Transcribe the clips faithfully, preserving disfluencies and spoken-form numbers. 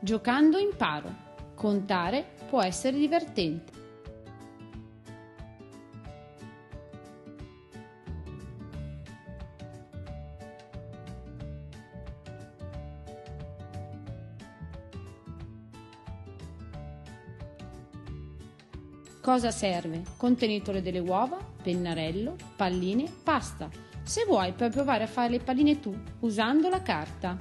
Giocando imparo. Contare può essere divertente. Cosa serve? Contenitore delle uova, pennarello, palline, pasta. Se vuoi puoi provare a fare le palline tu usando la carta.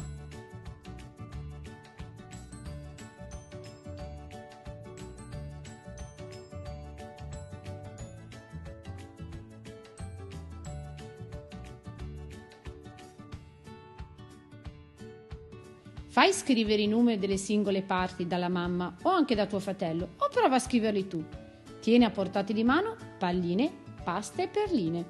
Fai scrivere i numeri delle singole parti dalla mamma o anche da tuo fratello o prova a scriverli tu. Tieni a portata di mano palline, pasta e perline.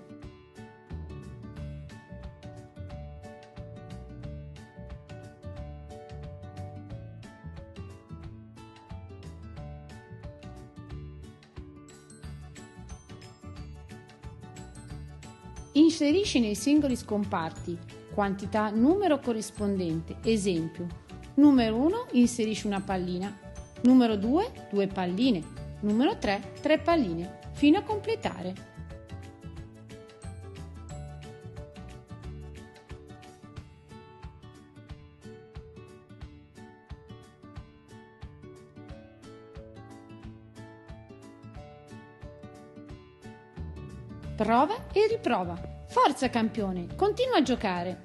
Inserisci nei singoli scomparti quantità numero corrispondente. Esempio, numero uno inserisci una pallina, numero due due palline, numero tre tre palline, fino a completare. Prova e riprova. Forza campione, continua a giocare.